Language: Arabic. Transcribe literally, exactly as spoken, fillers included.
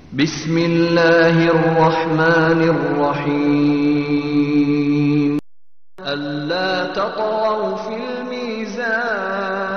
بسم الله الرحمن الرحيم ألا تطغوا في الميزان